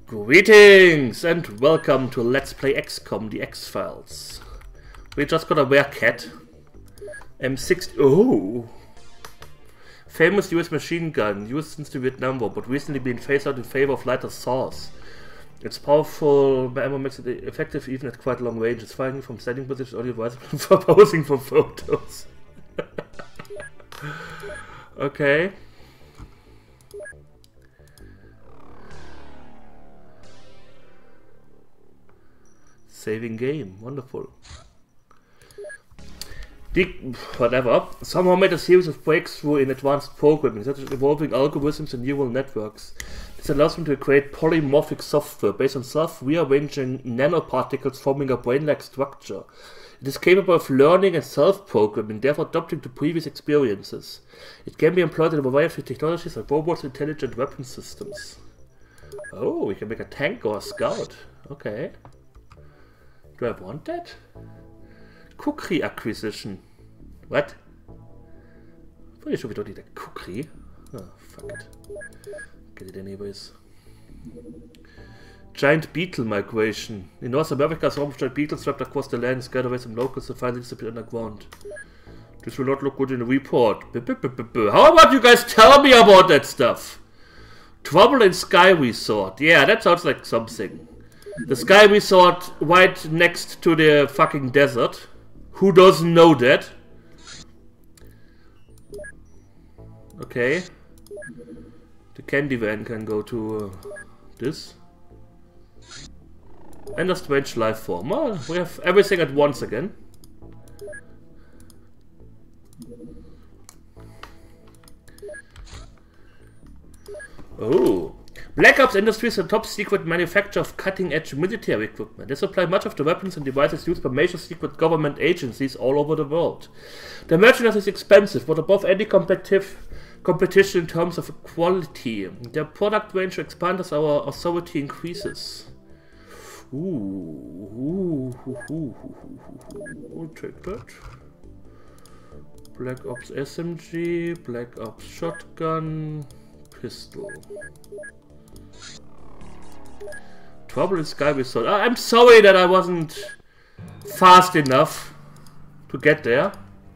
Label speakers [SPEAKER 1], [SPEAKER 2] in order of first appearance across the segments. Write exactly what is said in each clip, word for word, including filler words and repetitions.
[SPEAKER 1] Greetings and welcome to Let's Play X COM, the X-Files. We just got a Bearcat M sixty. Oh! Famous U S machine gun, used since the Vietnam War, but recently been phased out in favor of lighter saws. It's powerful, but ammo makes it effective even at quite long range. It's firing from standing position, only advisable for posing for photos. Okay. Saving game, wonderful. The, whatever, somehow made a series of breakthroughs in advanced programming, such as evolving algorithms and neural networks. This allows them to create polymorphic software based on self-rearranging nanoparticles forming a brain-like structure. It is capable of learning and self-programming, therefore adapting to previous experiences. It can be employed in a variety of technologies like robots and intelligent weapon systems. Oh, we can make a tank or a scout. Okay. Do I want that? Kukri acquisition. What? Pretty sure we don't need a Kukri. Oh, fuck it. Get it anyways. Giant beetle migration. In North America, some giant beetles swept across the land, scared away some locals and finally disappeared underground. This will not look good in the report. How about you guys tell me about that stuff? Trouble in Sky Resort. Yeah, that sounds like something. The Sky Resort right next to the fucking desert. Who doesn't know that? Okay. The candy van can go to uh, this. And a strange life form. Oh, we have everything at once again. Oh. Black Ops Industries is a top-secret manufacturer of cutting-edge military equipment. They supply much of the weapons and devices used by major secret government agencies all over the world. Their merchandise is expensive, but above any competitive competition in terms of quality. Their product range expands as our authority increases. Ooh, ooh, ooh, ooh, ooh, ooh. We'll take that. Black Ops S M G, Black Ops shotgun, pistol. Trouble in Sky Resort. Ah, I'm sorry that I wasn't fast enough to get there.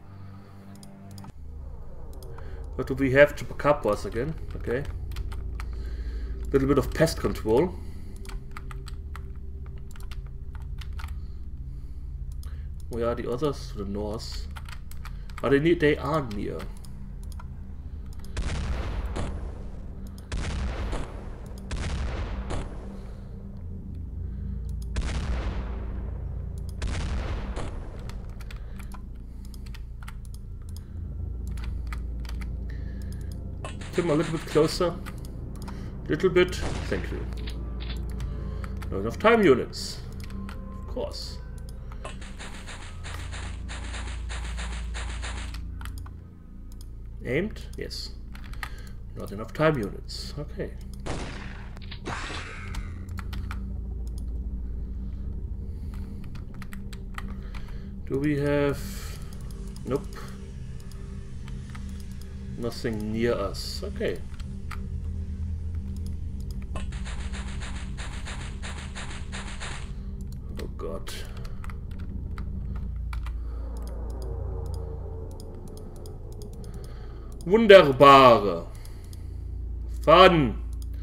[SPEAKER 1] What do we have? Chupacabras again. Okay. Little bit of pest control. Where are the others? To the north. Are they near? They are near. Come a little bit closer. Little bit. Thank you. Not enough time units. Of course. Aimed? Yes. Not enough time units. Okay. Do we have... Nope. Nothing near us. Okay. Oh God. Wunderbare. Fun.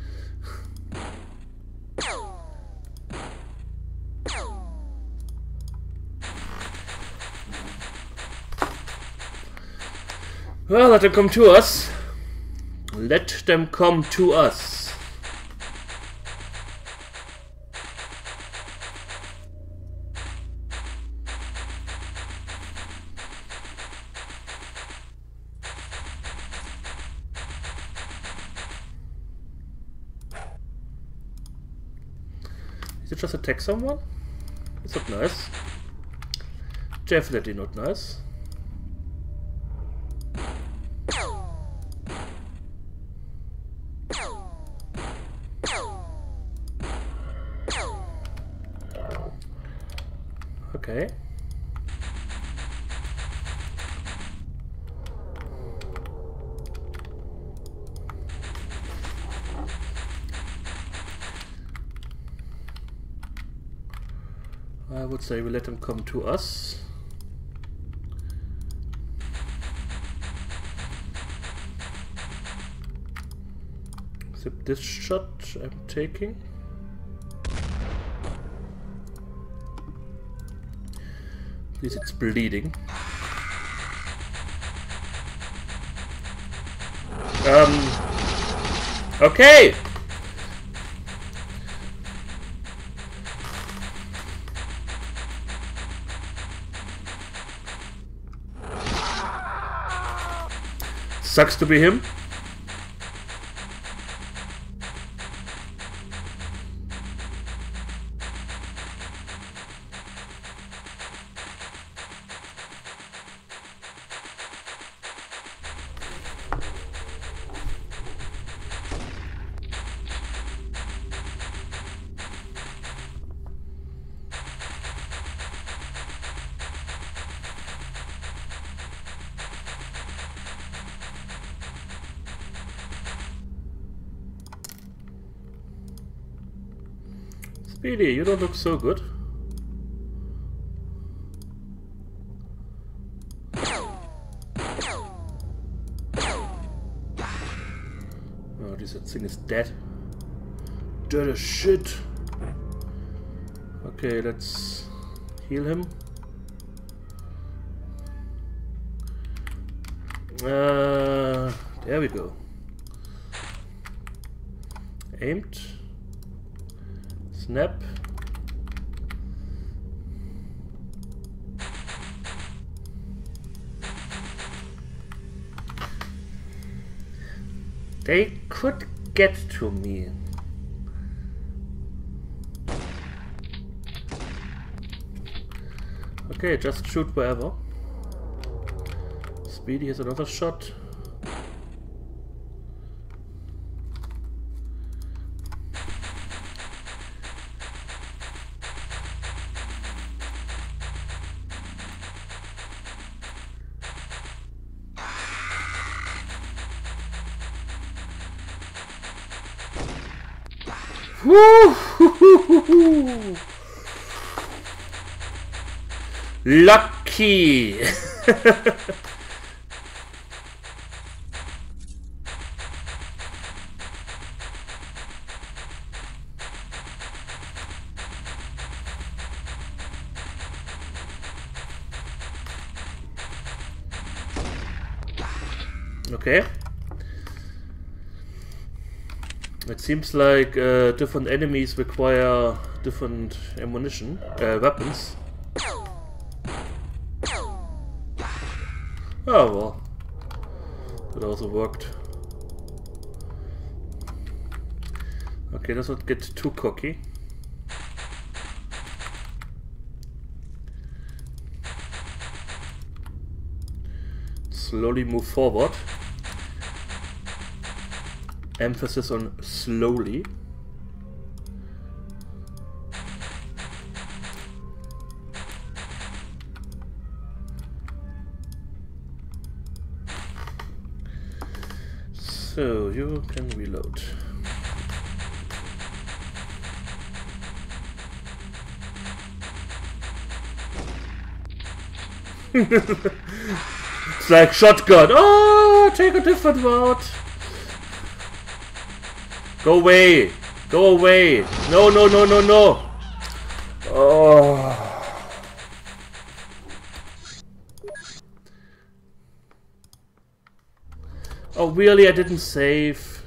[SPEAKER 1] Well, let them come to us. Let them come to us. Is it just attack someone? It's not nice. Definitely not nice. Okay. I would say we let him come to us. Except this shot I'm taking. Please, it's bleeding. Um. Okay. Sucks to be him. Speedy, you don't look so good. Oh, this thing is dead. Dead as shit. Okay, let's heal him. Uh, there we go. Aimed. Snap. They could get to me. Okay, just shoot wherever. Speedy has another shot. Woo! Lucky! Okay. It seems like uh, different enemies require different ammunition, uh, weapons. Oh well, that also worked. Okay, let's not get too cocky. Slowly move forward. Emphasis on slowly. So you can reload. It's like shotgun. Oh, take a different route. Go away! Go away! No, no, no, no, no! Oh. Oh, really? I didn't save.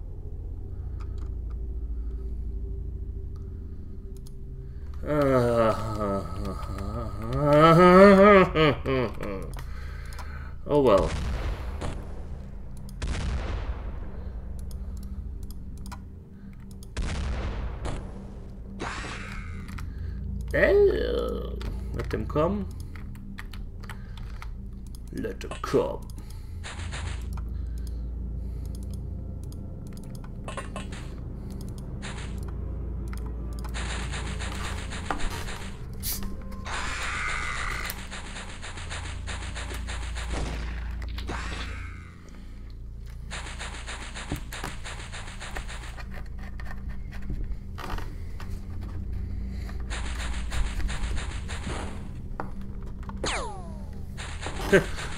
[SPEAKER 1] Uh. Oh well. Oh, let them come. Let them come.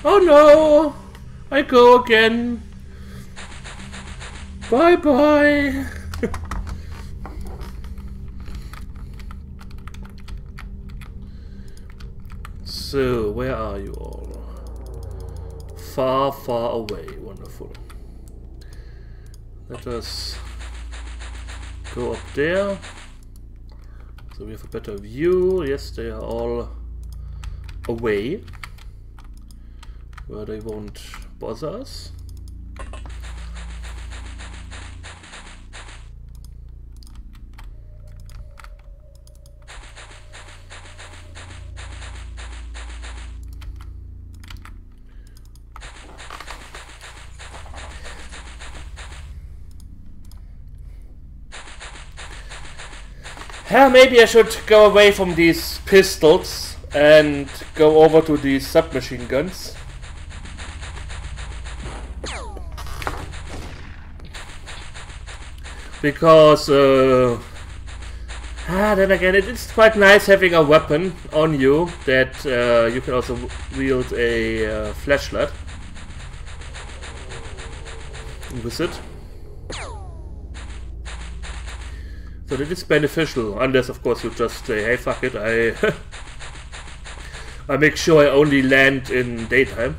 [SPEAKER 1] Oh no! I go again. Bye bye. So, where are you all? Far, far away. Wonderful. Let us go up there. So we have a better view. Yes, they are all away, where they won't bother us. Yeah, maybe I should go away from these pistols and go over to these submachine guns. Because, uh, ah, then again, it is quite nice having a weapon on you that uh, you can also wield a uh, flashlight with it. So that is beneficial, unless of course you just say, hey fuck it, I I make sure I only land in daytime.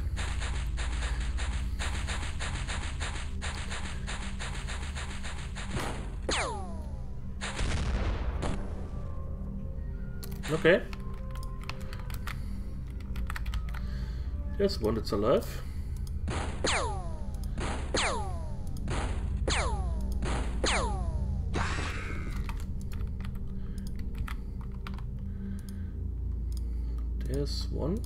[SPEAKER 1] Okay. Yes, one that's alive. There's one.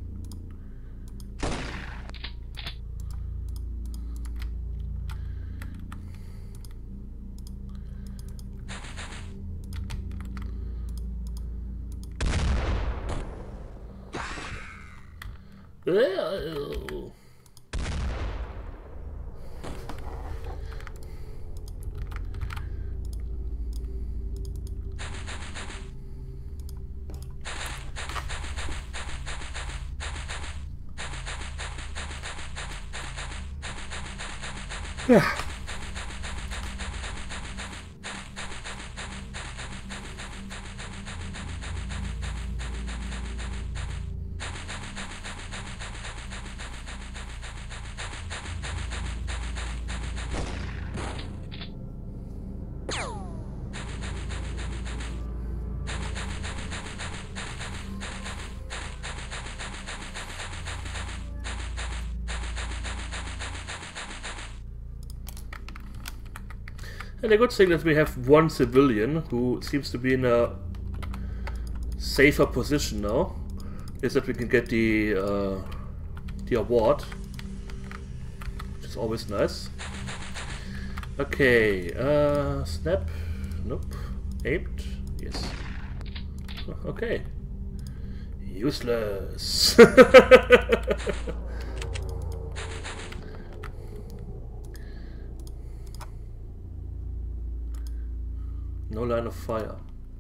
[SPEAKER 1] Ew. Yeah. And the good thing that we have one civilian who seems to be in a safer position now is that we can get the uh, the award, which is always nice. Okay, uh, snap, nope, aimed, yes. Okay, useless. No line of fire.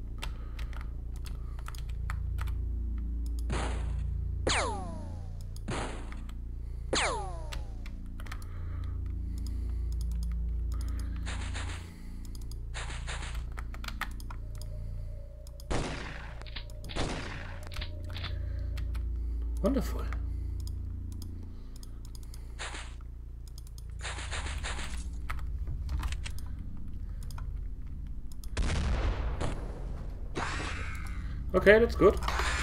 [SPEAKER 1] Wonderful. Okay, that's good.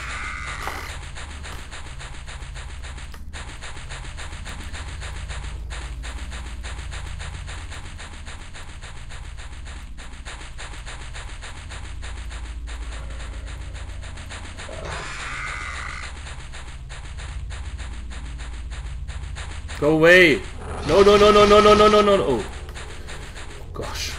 [SPEAKER 1] Go away! No, no, no, no, no, no, no, no, no, oh. Gosh.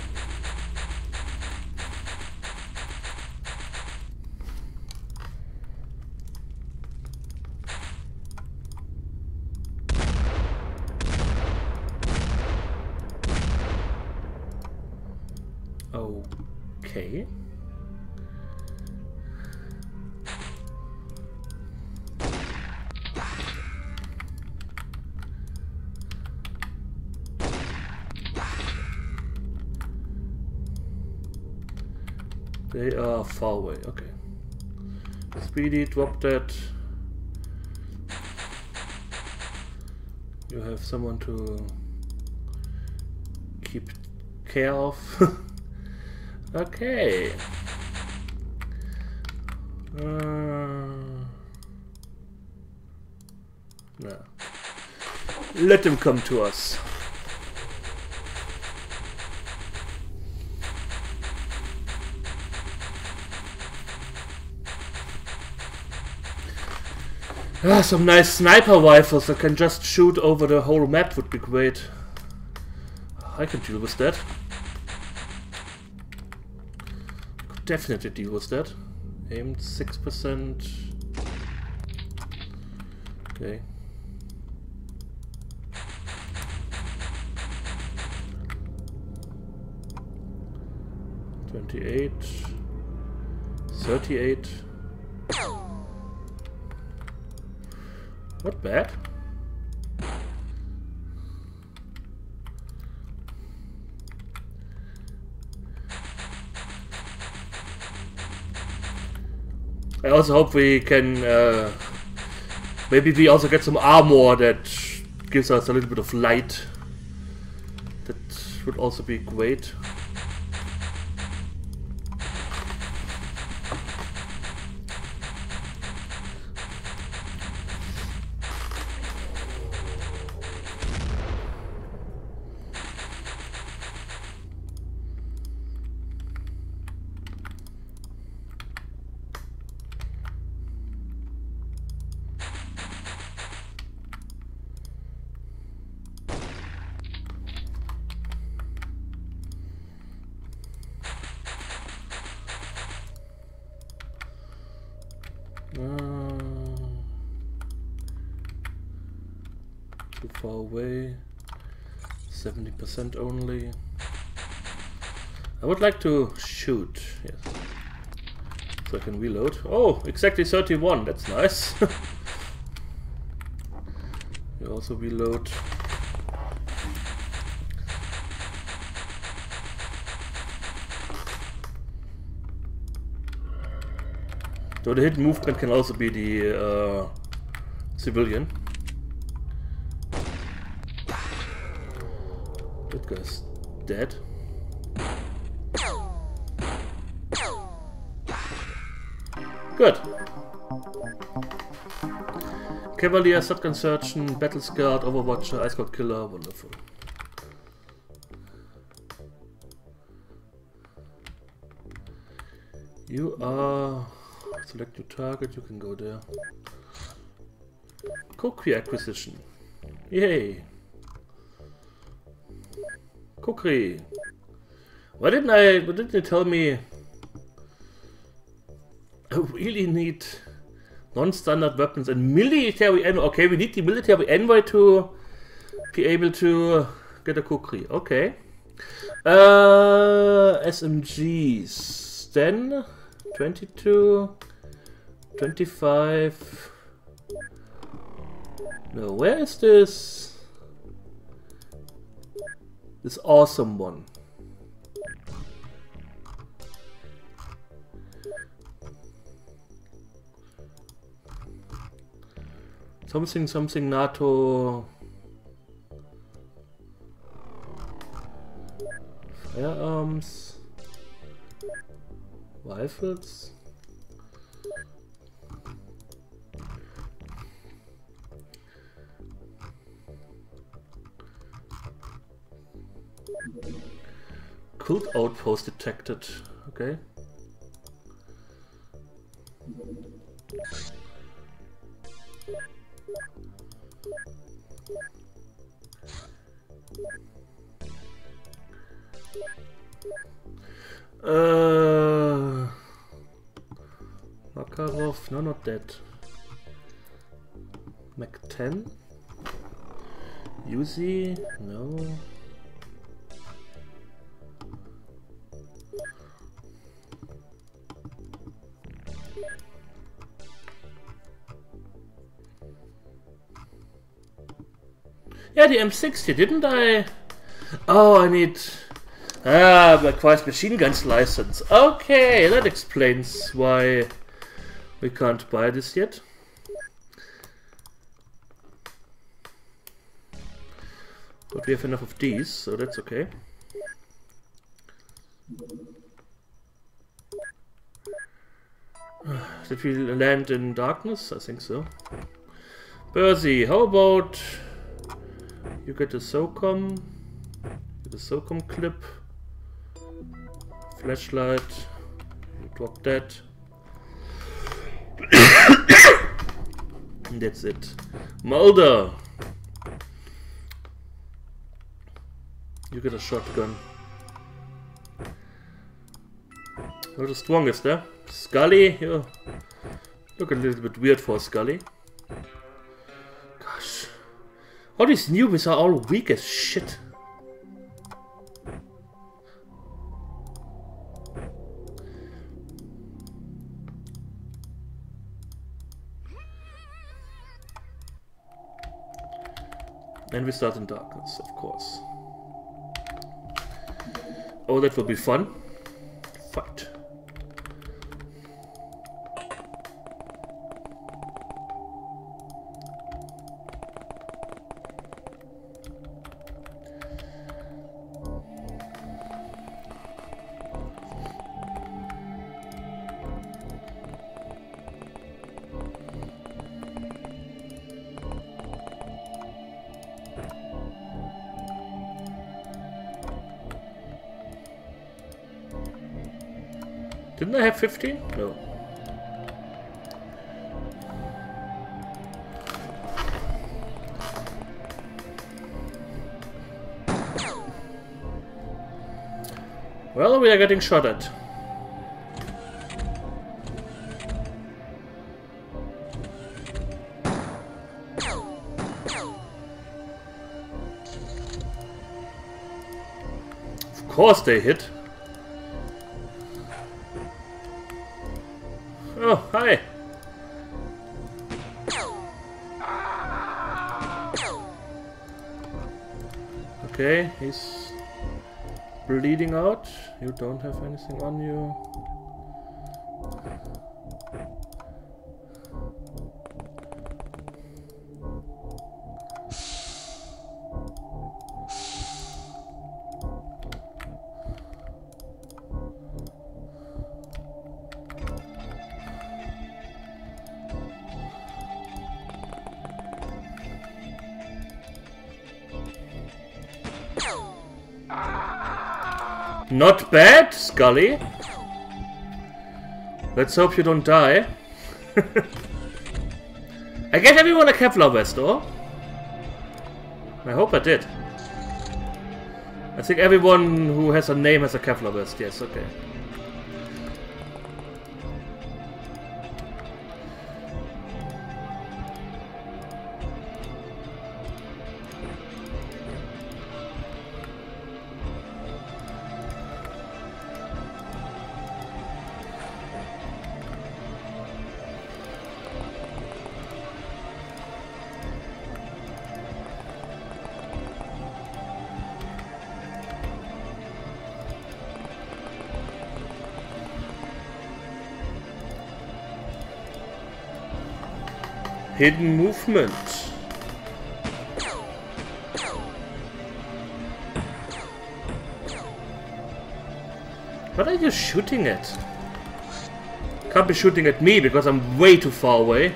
[SPEAKER 1] Okay. They are far away, okay. Speedy, drop that. You have someone to keep care of. Okay. Uh, no. Let them come to us. Ah, some nice sniper rifles that can just shoot over the whole map would be great. I can deal with that. Could definitely deal with that. Aimed six percent. Okay. twenty-eight. thirty-eight. Not bad. I also hope we can uh, maybe we also get some armor that gives us a little bit of light. That would also be great. Too far away. seventy percent only. I would like to shoot. Yes. So I can reload. Oh, exactly thirty-one. That's nice. You also reload. So the hidden movement can also be the uh, civilian. That guy's dead. Good. Cavalier, Shotgun Surgeon, Battle Scarred, Overwatcher, Ice Cold Killer, wonderful. You are... Select your target, you can go there. Kukri acquisition. Yay! Kukri! Why didn't I... Why didn't you tell me... I really need non-standard weapons and military envoy. Okay, we need the military envoy to be able to get a Kukri. Okay. Uh, S M Gs. Then twenty-two, twenty-five. No, where is this? This awesome one. Something, something NATO. Firearms. Rifles. Cult outpost detected. Okay. Uh, Makarov, no, not that. Mac ten. Uzi, no. Yeah, the M sixty, didn't I? Oh, I need... Ah, requires machine guns license. Okay, that explains why we can't buy this yet. But we have enough of these, so that's okay. Did we land in darkness? I think so. Percy, how about you get a SOCOM, get a SOCOM clip, flashlight, you drop that. And that's it. Mulder, you get a shotgun. You're the strongest, eh? Scully, you look a little bit weird for Scully. Gosh. All these newbies are all weak as shit. And we start in darkness, of course. Oh, that will be fun. Fight. Didn't I have fifteen? No. Well, we are getting shot at. Of course they hit. Oh, hi! Okay, he's bleeding out. You don't have anything on you. Not bad, Scully. Let's hope you don't die. I gave everyone a Kevlar vest, or? I hope I did. I think everyone who has a name has a Kevlar vest, yes, okay. Hidden movement. What are you shooting at? Can't be shooting at me because I'm way too far away.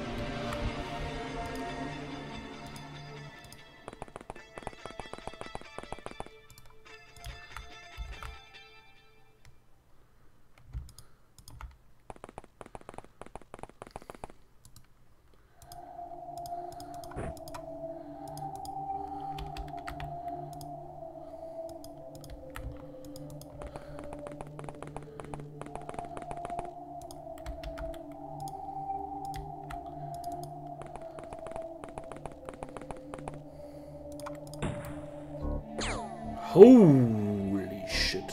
[SPEAKER 1] Holy shit.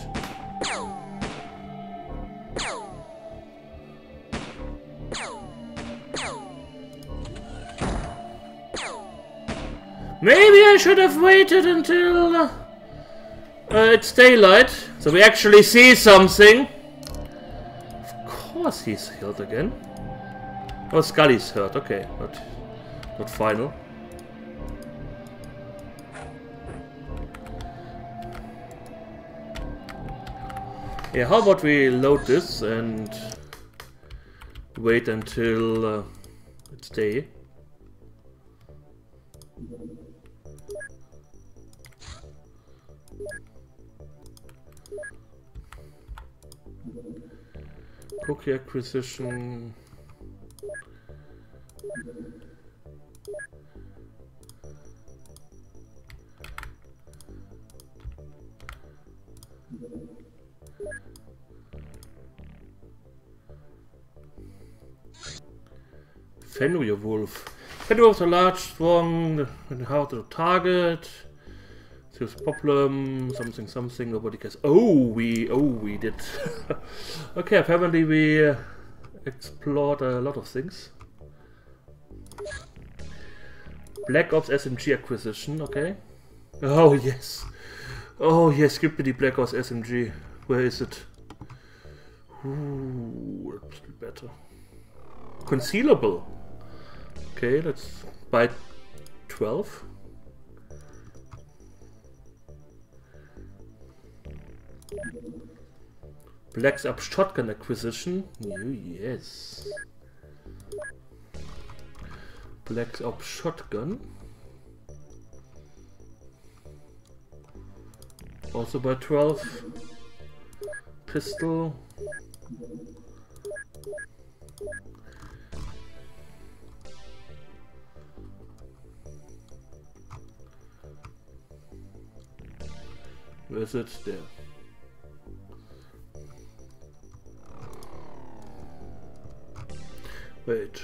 [SPEAKER 1] Maybe I should have waited until Uh, it's daylight, so we actually see something. Of course he's healed again. Oh, Scully's hurt, okay, but not final. Yeah, how about we load this and wait until uh, it's day. Cookie acquisition. Fenrir Wolf. Fenrir Wolves are large, strong, and hard to target. Serious problem, something, something, nobody cares. Oh, we, oh, we did. Okay, apparently we uh, explored a lot of things. Black Ops S M G acquisition, okay. Oh, yes. Oh, yes, give me the Black Ops S M G. Where is it? Ooh, that's better. Concealable. Okay, let's buy twelve. Black Ops shotgun acquisition. Oh, yes. Black Ops shotgun. Also by twelve. Pistol. Where is it? There. Wait.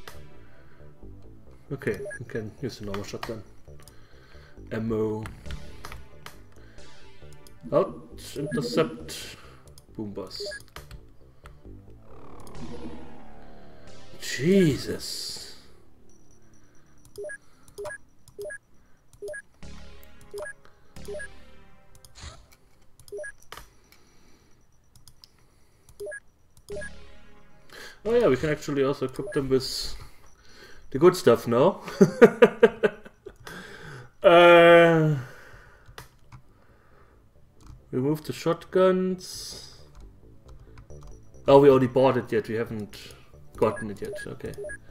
[SPEAKER 1] Okay, we can use the normal shotgun. Ammo. Out, intercept. Boomboss. Jesus. Oh yeah, we can actually also equip them with the good stuff now. uh, remove the shotguns. Oh, we only bought it yet, we haven't gotten it yet, okay.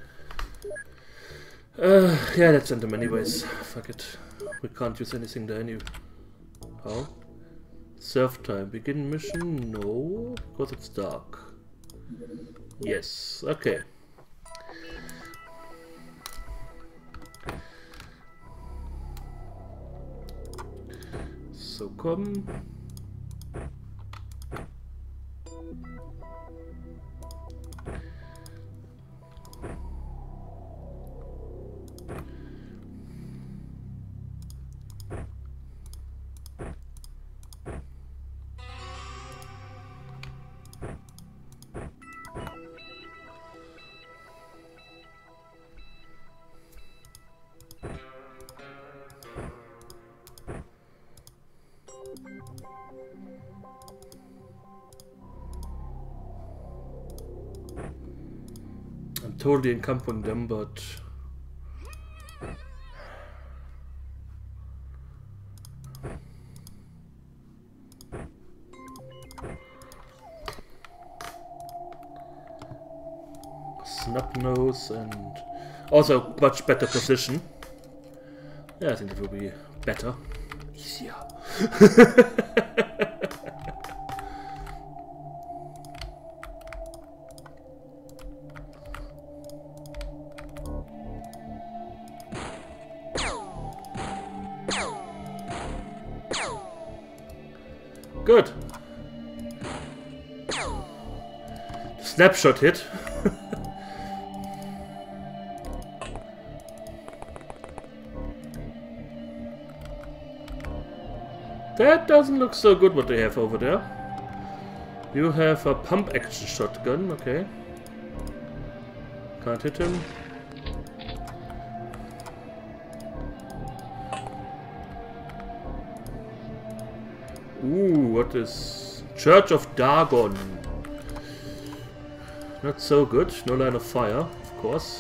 [SPEAKER 1] Uh, yeah, let's send them anyways. Fuck it. We can't use anything there anyway. How? Surf time. Begin mission? No, because it's dark. Yes, okay. So come. I'm totally encompassing them, but snub nose and also much better position. Yeah, I think it will be better, easier. Good. Snapshot hit. That doesn't look so good what they have over there. You have a pump action shotgun, okay. Can't hit him. Ooh, what is... Church of Dagon. Not so good. No line of fire, of course.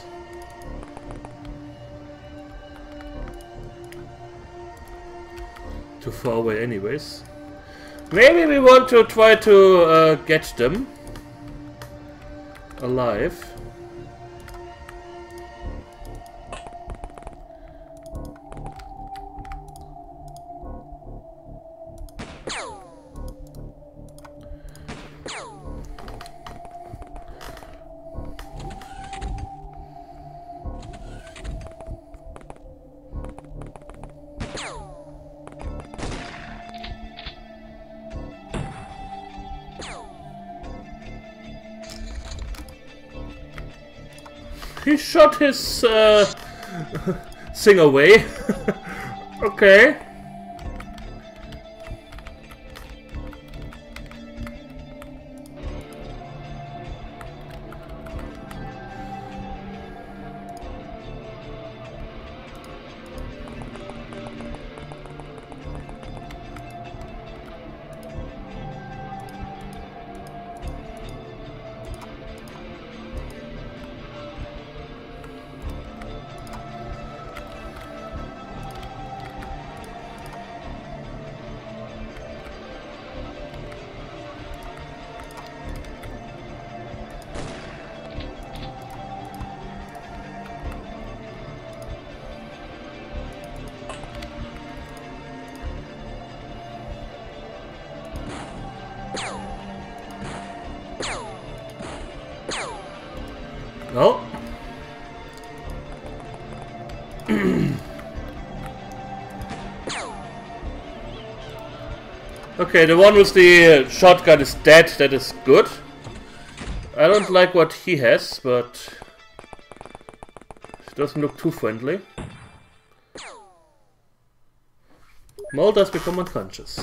[SPEAKER 1] Too far away anyways. Maybe we want to try to uh, get them alive. He shot his uh, thing away. Okay. Well. Okay, the one with the shotgun is dead, that is good. I don't like what he has, but it doesn't look too friendly. Mulder has become unconscious.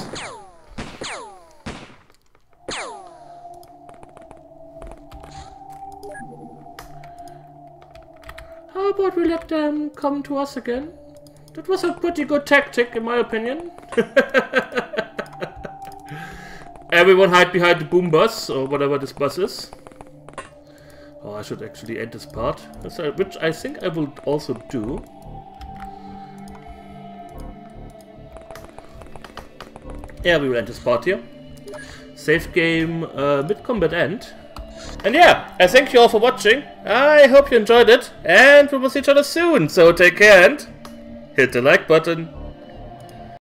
[SPEAKER 1] How about we let them come to us again? That was a pretty good tactic, in my opinion. Everyone hide behind the boom bus, or whatever this bus is. Oh, I should actually end this part, which I think I will also do. Yeah, we will end this part here. Save game, uh, mid-combat end. And yeah, I thank you all for watching. I hope you enjoyed it, and we will see each other soon. So take care and hit the like button.